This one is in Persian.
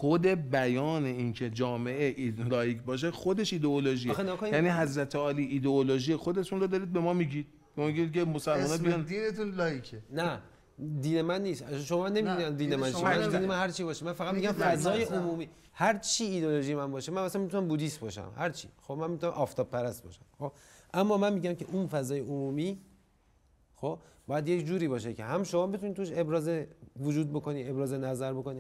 خود بیان اینکه جامعه لایک باشه خودش ایدئولوژیه. یعنی حضرت علی ایدئولوژی خودتون رو دارید به ما میگید. میگید که مسلمان‌ها بیان دینتون لایکه. نه دین من نیست. شما نمیدونید دین من چیه. دین من هر چی باشه. من فقط میگم فضای عمومی هر چی ایدئولوژی من باشه. من مثلا میتونم بودیست باشم، هر چی. خب من میتونم آفتاب پرست باشم. خب اما من میگم که اون فضای عمومی خب باید یک جوری باشه که هم شما بتونید توش ابراز وجود بکنی، ابراز نظر بکنی،